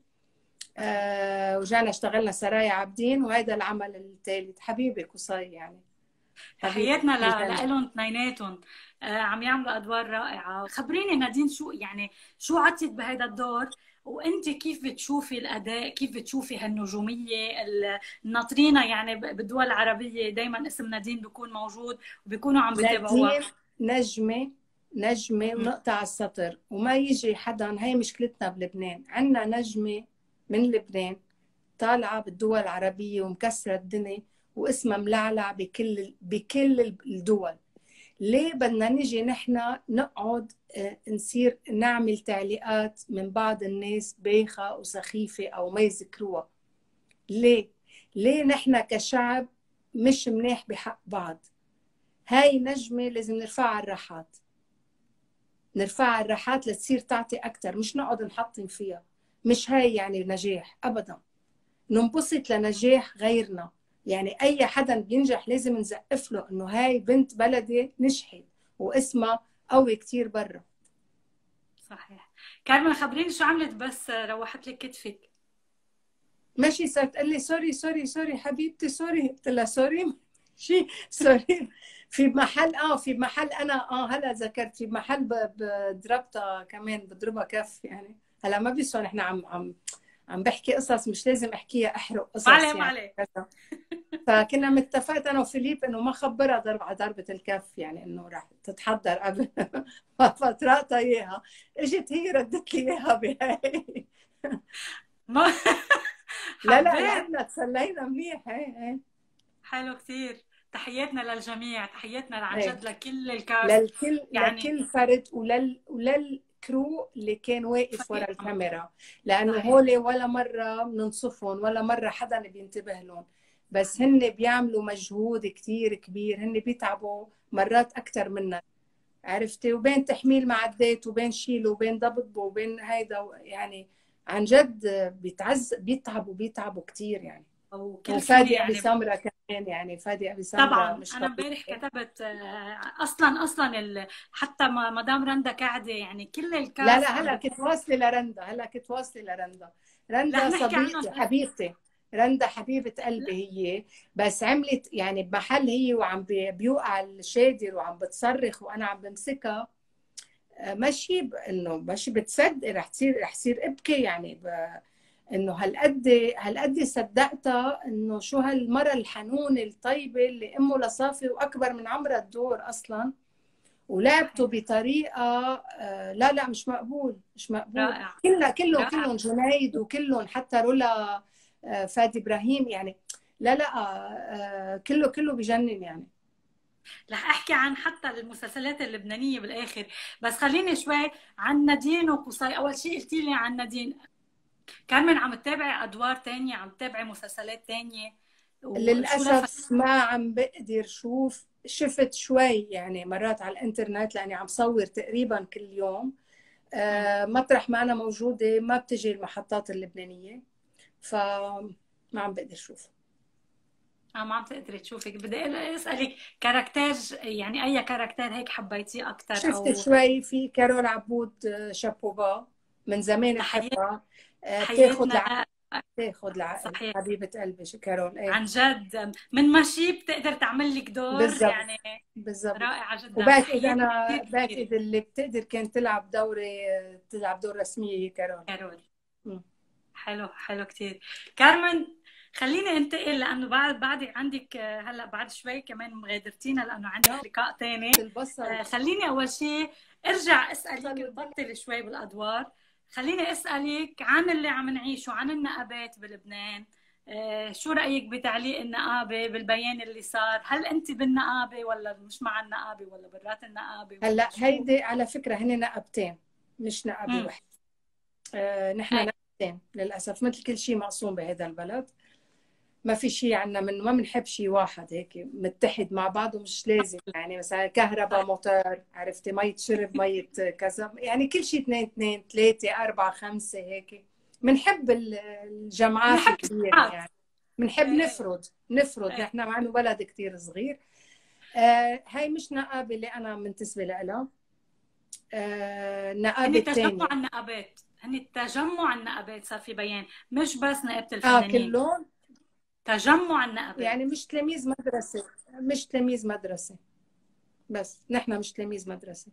آه وجانا اشتغلنا سرايا عابدين، وهذا العمل الثالث. حبيبي قصي يعني، حبيبي تحياتنا ل- لهم اثنيناتهم. آه، عم يعملوا ادوار رائعه. خبريني نادين شو يعني، شو عطيت بهذا الدور، وانت كيف بتشوفي الاداء، كيف بتشوفي هالنجوميه ال- الناطرينا يعني ب- بالدول العربيه دائما اسم نادين بيكون موجود وبيكونوا عم بيتابعوها. نادين نجمة نجمة ونقطع السطر وما يجي حدا. هي مشكلتنا بلبنان، عندنا نجمة من لبنان طالعة بالدول العربية ومكسرة الدنيا واسمها ملعلع بكل بكل الدول. ليه بدنا نجي نحن نقعد آه، نصير نعمل تعليقات من بعض الناس بايخة وسخيفة أو ما يذكروها؟ ليه؟ ليه نحن كشعب مش مناح بحق بعض؟ هاي نجمة لازم نرفعها على الراحات. نرفعها على الراحات لتصير تعطي اكثر، مش نقعد نحطم فيها. مش هاي يعني نجاح ابدا. ننبسط لنجاح غيرنا، يعني اي حدا بينجح لازم نزقف له انه هاي بنت بلدي نجحت واسمها قوي كثير برا. صحيح. كارمن خبريني شو عملت بس روحت لك كتفك؟ ماشي، صارت تقول لي سوري سوري سوري حبيبتي سوري، قلت لها سوري شي سوري. في محل اه في محل انا اه هلا ذكرت، في محل بضربتها كمان، بضربها كف يعني. هلا ما بيسون احنا عم عم عم بحكي قصص مش لازم احكيها، احرق ما قصص عليه ما يعني عليه. فكنا متفقت انا وفيليب انه ما خبرها ضرب على ضربه الكف، يعني انه راح تتحضر قبل فطرقتها اياها، اجت هي ردت لي اياها بهاي. ما لا لا حبيت. لعبنا تسلينا منيح. ايه ايه حلو كثير. تحياتنا للجميع، تحياتنا عن ايه جد لكل الكاست. للكل يعني لكل فرد ولل وللكرو اللي كان واقف فريق ورا عمل. الكاميرا، لانه صحيح. هول ولا مره بننصفهم ولا مره حدا بينتبه لهم، بس هن بيعملوا مجهود كثير كبير، هن بيتعبوا مرات اكثر منا، عرفتي؟ وبين تحميل معدات وبين شيل وبين ضبط وبين هيدا، يعني عن جد بيتعز بيتعبوا بيتعبوا كثير يعني. وكل سنة وفادي ابي يعني. سمره كمان، يعني فادي ابي سمره طبعا مش انا امبارح طبيعي. كتبت آه، اصلا اصلا ال... حتى ما مدام رندا قاعده، يعني كل لا الكاست لا عم هلا بت... كنت واصله لرندا، هلا كنت واصله لرندا. رندا رح نحكي عنهم صديقتي بس. حبيبتي، رندا حبيبه لا. قلبي هي، بس عملت يعني بمحل هي وعم بي- بيوقع الشادر وعم بتصرخ وانا عم بمسكها، ماشي ب- انه ماشي بتصدق رح تصير رح تصير ابكي يعني ب... انه هالقد هالقد صدقتها انه شو هالمره الحنونه الطيبه اللي امه لصافي واكبر من عمرها الدور اصلا، ولعبته صحيح. بطريقه آه، لا لا مش مقبول مش مقبول. رائع. كلها كلهم رائع. كلهم جنيد وكلهم حتى رولا آه، فادي ابراهيم يعني. لا لا آه، كله كله بجنن يعني. رح احكي عن حتى المسلسلات اللبنانيه بالاخر، بس خليني شوي عن نادين وقصي. اول شيء قلتي لي عن نادين، كارمن عم تتابعي ادوار تانية، عم تتابعي مسلسلات تانية، وشو لفت؟ للأسف ما عم بقدر شوف، شفت شوي يعني مرات على الانترنت لأني عم صور تقريبا كل يوم. مم. آه، مطرح ما أنا موجودة ما بتجي المحطات اللبنانية، فما عم بقدر شوف. اه ما عم تقدري تشوفي. بدي اسالك كاركتير، يعني اي كاركتير هيك حبيتيه اكثر شفت او؟ شوي في كارول عبود، آه، شابوبا، من زمان تحيات. بحبها. آه، بتاخد تحياتنا. العقل، بتاخد العقل صحيح. حبيبة قلبي كارول. ايه عن جد من مشي بتقدر تعمل لك دور بالضبط يعني. بالضبط. رائعه جدا. وبعتقد تحياتنا انا كثير كثير. بعتقد اللي بتقدر كانت تلعب دوري، تلعب دور رسميه هي كارول. كارول. مم. حلو حلو كثير. كارمن، خليني انتقل لانه بعد بعد عندك آه، هلا بعد شوي كمان مغادرتينا لانه عندك لا لقاء ثاني. البصل خليني اول شيء ارجع اسالك، البصل والدنيا. نبطل شوي بالادوار. خليني اسالك عن اللي عم نعيشه، عن النقابات بلبنان. آه، شو رايك بتعليق النقابه بالبيان اللي صار؟ هل انت بالنقابه ولا مش مع النقابه ولا برات النقابه ولا هلا شو؟ هيدي على فكره هن نقبتين مش نقبه امم. واحد. آه نحن اي. نقبتين للاسف، مثل كل شيء مقسوم بهذا البلد. ما في شيء عنا من ما بنحب شيء واحد هيك متحد مع بعضه، مش لازم يعني مثلا كهرباء صح. موتور، عرفتي؟ مية شرب مية كذا، يعني كل شيء اثنين اثنين ثلاثة أربعة خمسة هيك. بنحب ال- الجمعات بنحب الكبيرة الجماعات. يعني، بنحب ايه. نفرض نفرض ايه. نحن مع انه بلد كثير صغير. آه هاي مش نقابة اللي انا منتسبة لها. آه النقابة هن تجمع الثانية. النقابات، هن تجمع النقابات، صار في بيان مش بس نقابة اه الفنانين. كلهم، تجمع النقابات. يعني مش تلاميذ مدرسة، مش تلاميذ مدرسة، بس نحن مش تلاميذ مدرسة.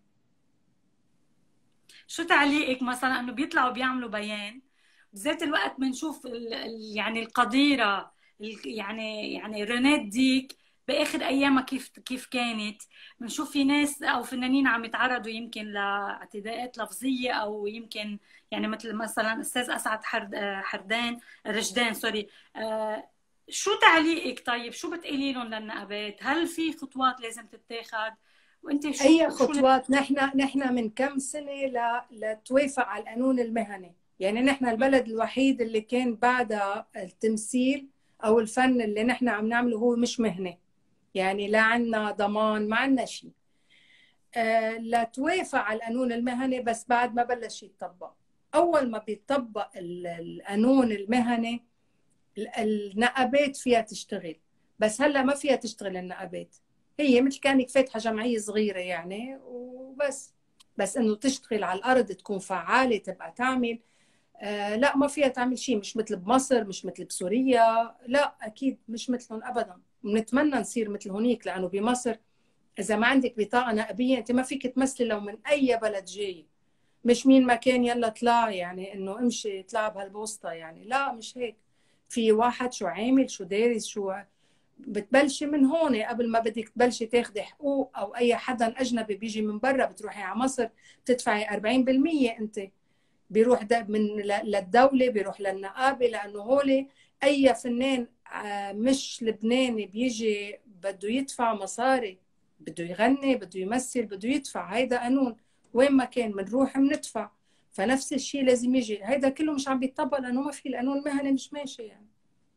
شو تعليقك مثلا انه بيطلعوا بيعملوا بيان، بذات الوقت بنشوف ال- ال- يعني القديرة، ال- يعني يعني رينات ديك باخر ايامها كيف كيف كانت. بنشوف في ناس او فنانين عم يتعرضوا يمكن لاعتداءات لفظيه، او يمكن يعني مثل مثلا استاذ اسعد حرد حردان رشدان سوري. آه، شو تعليقك طيب؟ شو بتقولي لهم للنقابات؟ هل في خطوات لازم تتاخذ؟ وانت اي شو شو خطوات؟ نحن نحن من كم سنه ل... لتوافق على القانون المهني، يعني نحن البلد الوحيد اللي كان بعد التمثيل او الفن اللي نحن عم نعمله هو مش مهنه، يعني لا عنا ضمان ما عنا شيء. آه لتوافق على القانون المهني، بس بعد ما بلش يتطبق. اول ما بيتطبق القانون المهني النقابات فيها تشتغل، بس هلا ما فيها تشتغل النقابات. هي مثل كانك فاتحه جمعيه صغيره يعني وبس، بس انه تشتغل على الارض تكون فعاله تبقى تعمل، آه لا ما فيها تعمل شيء. مش مثل بمصر، مش مثل بسوريا، لا اكيد مش مثلهم ابدا. بنتمنى نصير مثل هونيك، لانه بمصر اذا ما عندك بطاقه نقابيه انت ما فيك تمثلي لو من اي بلد جاي. مش مين ما كان يلا طلع يعني انه امشي اطلع بهالبوسطه يعني، لا مش هيك. في واحد شو عامل، شو دارس، شو بتبلشي من هون قبل ما بدك تبلشي تاخدي حقوق. او اي حدا اجنبي بيجي من برا بتروحي على مصر بتدفعي أربعين بالمية انت، بيروح ده من للدوله، بيروح للنقابه، لانه هول اي فنان مش لبناني بيجي بده يدفع مصاري، بده يغني، بده يمثل، بده يدفع. هيدا قانون وين ما كان بنروح بندفع. فنفس الشيء لازم يجي. هيدا كله مش عم بيطبق لانه ما في القانون المهني مش ماشي يعني.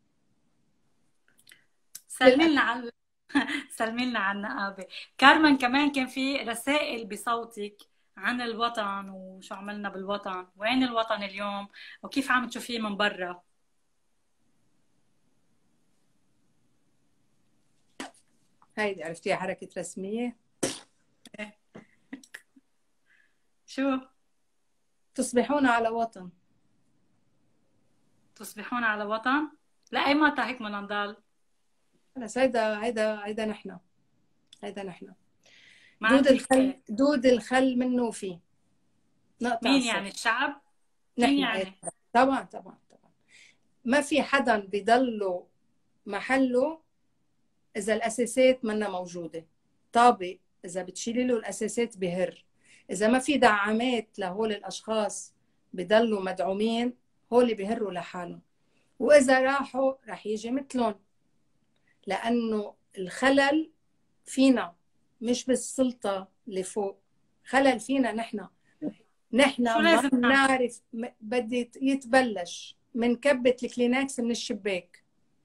سلمي لنا على سلمي لنا على النقابة. كارمن، كمان كان في رسائل بصوتك عن الوطن وشو عملنا بالوطن، وين الوطن اليوم وكيف عم تشوفيه من برا. هيدي عرفتيها حركة رسمية. شو؟ تصبحون على وطن. تصبحون على وطن؟ لأي متى هيك بدنا نضل؟ خلص هيدا هيدا هيدا نحن، هيدا نحن. ما دود الخل، عندك. دود الخل منه فيه. نقطع مين الصوت. يعني؟ الشعب؟ مين نحن يعني؟ أيضا. طبعا طبعا طبعا. ما في حدا بيضله محله إذا الأساسات منا موجودة. طابق إذا بتشيلي له الأساسات بهر. إذا ما في دعامات لهول الأشخاص بضلوا مدعومين، هول بيهروا لحالهم. وإذا راحوا رح يجي مثلهم، لأنه الخلل فينا مش بالسلطة اللي فوق. خلل فينا نحن. نحن شو ما لازم نعمل؟ بنعرف. بدي يتبلش من كبة الكلينكس من الشباك،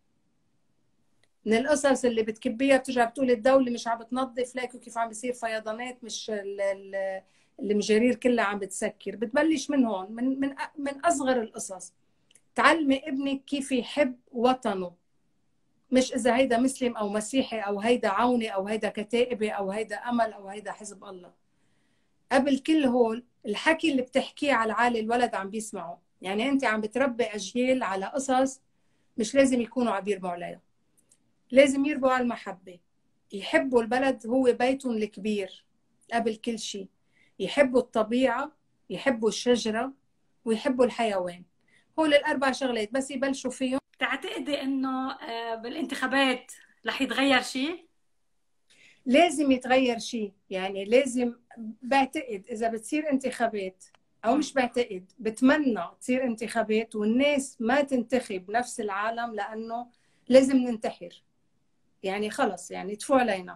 من القصص اللي بتكبيها بترجع بتقول الدولة مش عم بتنظف، ليكوا كيف عم بيصير فيضانات، مش المجارير كلها عم بتسكر. بتبلش من هون، من من من أصغر القصص. تعلمي ابنك كيف يحب وطنه، مش إذا هيدا مسلم أو مسيحي أو هيدا عوني أو هيدا كتائبي أو هيدا أمل أو هيدا حزب الله. قبل كل هول الحكي اللي بتحكيه على العالي الولد عم بيسمعه. يعني أنت عم بتربي أجيال على قصص مش لازم يكونوا عم يربوا عليها. لازم يربوا على المحبة، يحبوا البلد هو بيتهم الكبير قبل كل شيء. يحبوا الطبيعة، يحبوا الشجرة، ويحبوا الحيوان. هول الأربع شغلات بس يبلشوا فيهم. تعتقدي انه بالانتخابات رح يتغير شيء؟ لازم يتغير شيء يعني. لازم، بعتقد إذا بتصير انتخابات، أو مش بعتقد، بتمنى تصير انتخابات والناس ما تنتخب نفس العالم، لأنه لازم ننتحر يعني. خلص يعني تفو علينا.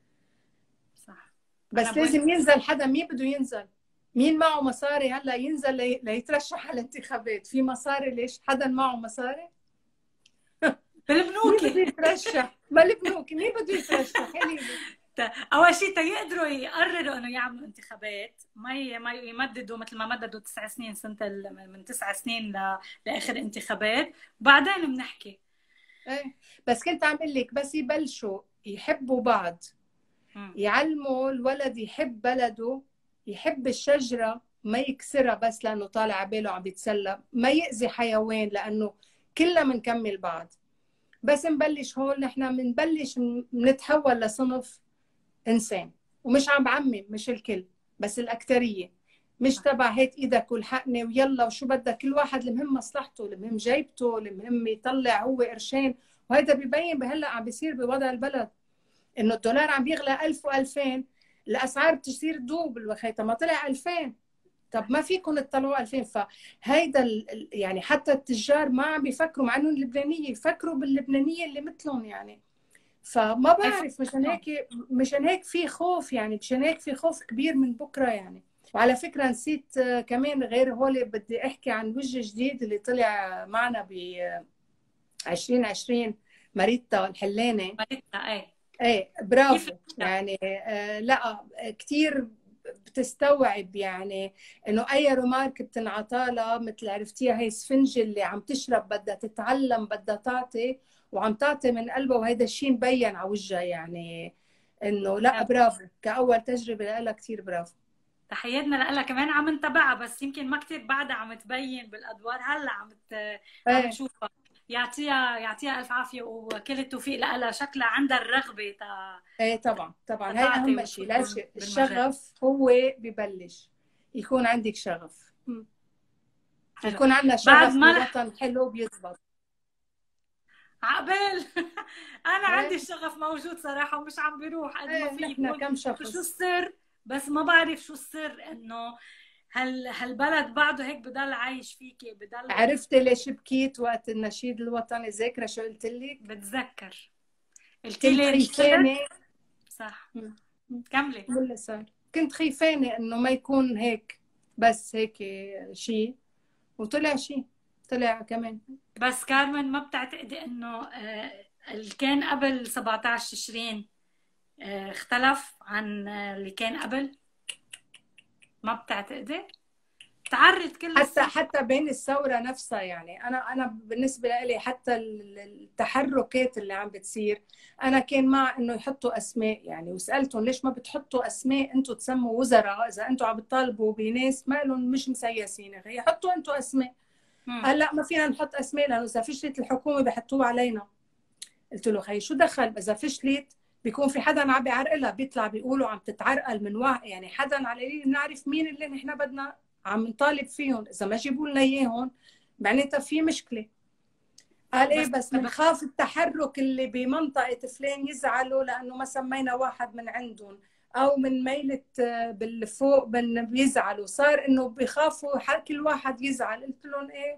صح. بس لازم ينزل حدا. مين بده ينزل؟ مين معه مصاري هلا ينزل لي... ليترشح على الانتخابات؟ في مصاري؟ ليش حدا معه مصاري؟ بالبنوك. مين بده يترشح؟ ما البنوك مين بده يترشح؟ اول شيء تيقدروا يقرروا انه يعملوا انتخابات، ما ما يمددوا مثل ما مددوا تسع سنين، سنه من تسع سنين ل... لاخر انتخابات، وبعدين بنحكي. ايه بس كنت عم اقول لك بس يبلشوا يحبوا بعض، يعلموا الولد يحب بلده، يحب الشجره، ما يكسرها بس لانه طالع على باله عم بيتسلى، ما يأذي حيوان، لانه كلنا بنكمل بعض. بس نبلش هون نحن بنبلش نتحول لصنف انسان. ومش عم بعمم، مش الكل بس الاكثريه. مش تبع هيك ايدك والحقني ويلا وشو بدك. كل واحد المهم مصلحته، المهم جيبته، المهم يطلع هو قرشين. وهذا ببين بهلا عم بيصير بوضع البلد، انه الدولار عم بيغلى ألف وألفين، الاسعار بتصير دوب الوخيطه ما طلع ألفين. طب ما فيكم تطلعوا ألفين. فهيدا يعني حتى التجار ما عم بيفكروا، مع انه اللبنانيه يفكروا باللبنانيه اللي مثلهم يعني. فما بعرف، مشان هيك مشان هيك في خوف يعني. مشان هيك في خوف كبير من بكره يعني. وعلى فكره نسيت كمان غير هول، بدي احكي عن وجه جديد اللي طلع معنا ب عشرين عشرين، ماريتا الحلاني. ماريتا ايه ايه كيف؟ برافو يعني. آه لا كثير بتستوعب يعني انه اي رمارك بتنعطالها، مثل عرفتيها هي سفنجة اللي عم تشرب بدها تتعلم بدها تعطي، وعم تعطي من قلبها، وهيدا الشيء مبين على وجهها يعني. انه لا برافو، كأول تجربة لها كثير برافو. تحياتنا لها كمان، عم نتابعها بس يمكن ما كثير بعدها عم تبين بالادوار، هلا عم ت... عم ايه نشوفها. يعطيها يعطيها الف عافيه وكل التوفيق لها، شكلها عندها الرغبه تا ايه طبعا طبعا، هي تعطي اهم شيء. وتفوت لازم بالمجال. الشغف هو ببلش، يكون عندك شغف. م. حلو. يكون عندنا بعد شغف ما رح لوطن حلو بيزبط. عقبال انا عندي ايه الشغف موجود صراحه ومش عم بيروح قد ما ايه، في نحن بقول كم شو شخص. السر، بس ما بعرف شو السر انه هال هالبلد بعده هيك بضل عايش فيكي بضل. عرفتي ليش بكيت وقت النشيد الوطني؟ ذاكرة شو قلت لك؟ بتذكر قلتي كنت لي انشغلت. خيفانة. صح. م. م. كملي. ولا صار كنت خيفانة انه ما يكون هيك، بس هيك شيء، وطلع شيء، طلع كمان. بس كارمن ما بتعتقدي انه آه، اللي كان قبل سبعطعش تشرين آه، اختلف عن آه، اللي كان قبل؟ ما بتعتقدي؟ تعرض كل حتى السلطة. حتى بين الثورة نفسها يعني، أنا أنا بالنسبة لي حتى التحركات اللي عم بتصير، أنا كان مع إنه يحطوا أسماء يعني، وسألتهم ليش ما بتحطوا أسماء أنتم تسموا وزراء إذا أنتم عم بتطالبوا بناس ما لهم مش مسيسين، هي حطوا أنتم أسماء. قال لا ما فينا نحط أسماء لأنه إذا فشلت الحكومة بحطوها علينا. قلت له خي شو دخل، إذا فشلت بيكون في حدا عم بيعرقلها، بيطلع بيقولوا عم تتعرقل من واحد يعني، حدا على القليل بنعرف مين اللي نحن بدنا عم نطالب فيهم، اذا ما جيبوا لنا اياهم معناتها في مشكله. قال ايه بس بس بنخاف التحرك اللي بمنطقه فلان يزعلوا لانه ما سمينا واحد من عندهم، او من ميلة بالفوق بيزعلوا، صار انه بخافوا كل واحد يزعل. قلت لهم ايه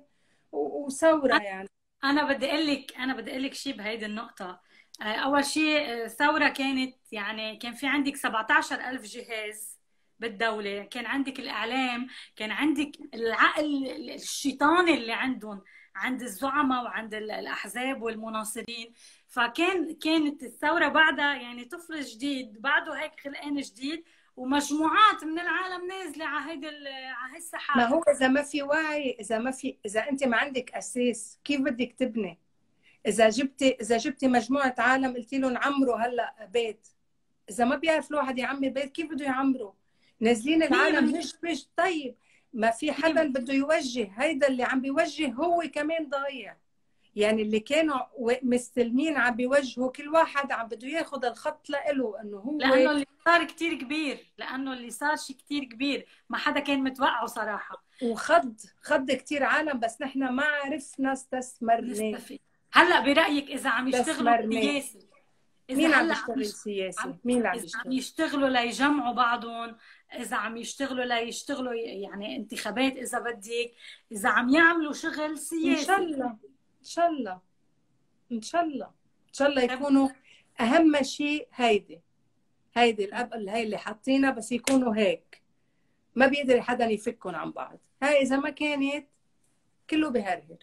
وثوره يعني. انا بدي اقول لك انا بدي اقول لك شيء بهيدي النقطه. آه، اول شيء الثوره كانت يعني كان في عندك سبعطعش ألف جهاز بالدوله، كان عندك الاعلام، كان عندك العقل الشيطاني اللي عندهم عند الزعماء وعند الاحزاب والمناصرين. فكان كانت الثوره بعدها يعني طفل جديد بعده هيك خلقان جديد، ومجموعات من العالم نازله على هيدي على ما هالسحاب. هو اذا ما في وعي، اذا ما في اذا انت ما عندك اساس كيف بدك تبني؟ اذا جبتي اذا جبتي مجموعه عالم قلتي لهم عمروا هلا بيت، اذا ما بيعرف الواحد يعمر بيت كيف بده يعمره؟ نازلين العالم هش بش. طيب ما في حدا بده يوجه، هيدا اللي عم بيوجه هو كمان ضايع يعني. اللي كانوا مستلمين عم بيوجهوا، كل واحد عم بده ياخذ الخط لإله انه هو. لانه اللي صار كتير كبير، لانه اللي صار شيء كتير كبير ما حدا كان متوقعه صراحه. وخض خض كتير عالم، بس نحن ما عرفنا استثمرناه. نستفيد. هلا برايك اذا عم يشتغلوا استثمرناه. سياسي، اذا مين عم هلا عم بيشتغل يش... سياسي؟ عم مين اللي عم اذا عم بيشتغل؟ يشتغلوا ليجمعوا بعضهم، اذا عم يشتغلوا ليشتغلوا يعني انتخابات اذا بدك، اذا عم يعملوا شغل ان شاء سياسي. الله ان شاء الله ان شاء الله ان شاء الله طب يكونوا. اهم شيء هيدي هيدي الاب اللي هي اللي حاطينها، بس يكونوا هيك ما بيقدر حدا يفكهم عن بعض. هاي اذا ما كانت كله بهرهر،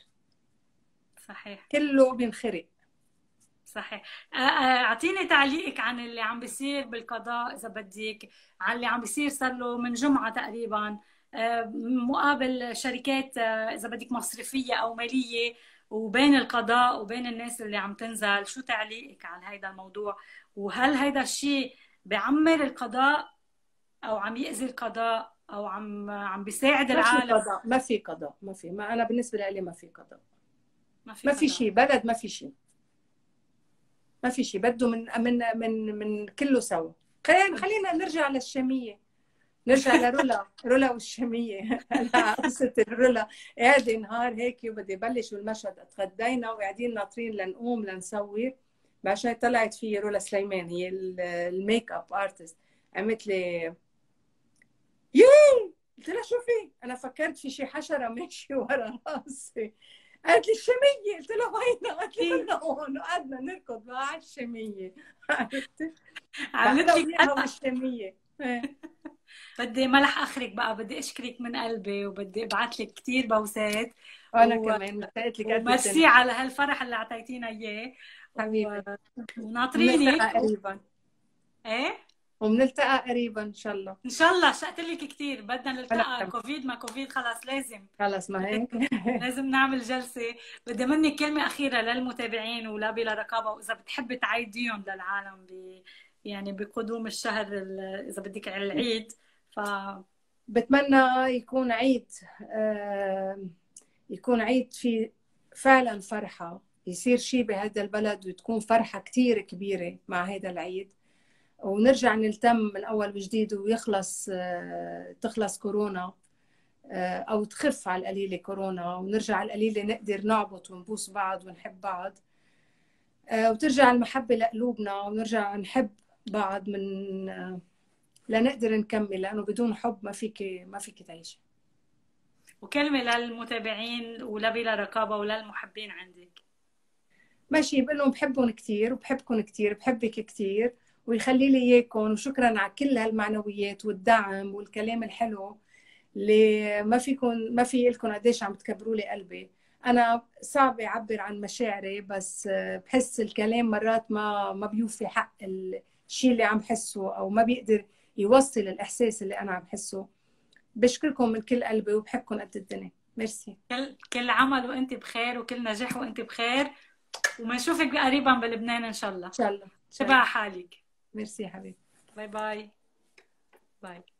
صحيح كله بينخرق. صحيح. آه، آه، اعطيني تعليقك عن اللي عم بيصير بالقضاء اذا بدك، عن اللي عم بيصير صار له من جمعه تقريبا، آه، مقابل شركات آه، اذا بدك مصرفيه او ماليه، وبين القضاء وبين الناس اللي عم تنزل. شو تعليقك عن هذا الموضوع؟ وهل هذا الشيء بيعمر القضاء او عم يأذي القضاء او عم عم بيساعد ما في العالم؟ قضاء ما في قضاء ما في ما انا بالنسبه لي ما في قضاء. ما في ما في قضاء. شيء بلد، ما في شيء ما في شيء بده من من من من كله سوا. خلينا خلينا نرجع للشاميه، نرجع لرولا رولا والشاميه. هلا قصه الرولا، قاعده نهار هيك وبدي بلش بالمشهد، اتغدينا وقاعدين ناطرين لنقوم لنصور، بعدين طلعت في رولا سليمان هي الميك اب ارتست، قامت لي يي، قلت لها شو في؟ انا فكرت في شي حشره ماشي ورا راسي. قالت لي الشاميه، قلت لها وين؟ قالت لي كنا هون وقعدنا نركض مع الشاميه. عرفتي؟ عملت احلى لك وياها والشاميه. إيه. بدي ما رح اخرك بقى، بدي اشكرك من قلبي وبدي ابعث لك كثير بوسات وانا و... كمان مشتاقت لك قد وميرسي الدنيا. على هالفرح اللي اعطيتينا اياه و... حبيبي. وناطرينك وبنلتقى و... قريبا. ايه وبنلتقى قريبا ان شاء الله. ان شاء الله. اشتقت لك كثير، بدنا انا نلتقى، كمان. كوفيد ما كوفيد خلاص لازم. خلص ما هيك. لازم نعمل جلسة. بدي منك كلمة أخيرة للمتابعين ولا بلا رقابة، وإذا بتحبي تعيديهم للعالم ب... يعني بقدوم الشهر ال- إذا بدك على العيد. ف بتمنى يكون عيد، آه، يكون عيد فيه فعلا فرحة، يصير شيء بهذا البلد وتكون فرحة كتير كبيرة مع هذا العيد، ونرجع نلتم من أول وجديد ويخلص، آه، تخلص كورونا، آه، أو تخف على القليلة كورونا، ونرجع على القليلة نقدر نعبط ونبوس بعض ونحب بعض، آه، وترجع المحبة لقلوبنا ونرجع نحب بعض من آه، لنقدر نكمل، لأنه بدون حب ما فيك ما فيك تعيش. وكلمة للمتابعين ولا بلا رقابة وللمحبين عندك. ماشي، بقول لهم بحبهم كثير وبحبكم كثير، بحبك كثير، ويخلي لي اياكم، وشكرا على كل هالمعنويات والدعم والكلام الحلو اللي ما فيكم ما في لكم قديش عم تكبروا لي قلبي. انا صعب اعبر عن مشاعري، بس بحس الكلام مرات ما ما بيوفي حق الشيء اللي عم بحسه، او ما بيقدر يوصل الاحساس اللي انا عم بحسه. بشكركم من كل قلبي وبحبكم قد الدنيا. ميرسي. كل كل عمل وانت بخير، وكل نجاح وانت بخير، وبنشوفك قريبا بلبنان ان شاء الله. ان شاء الله ان شاء تبع الله. حالك. ميرسي يا حبيبي. باي باي. باي.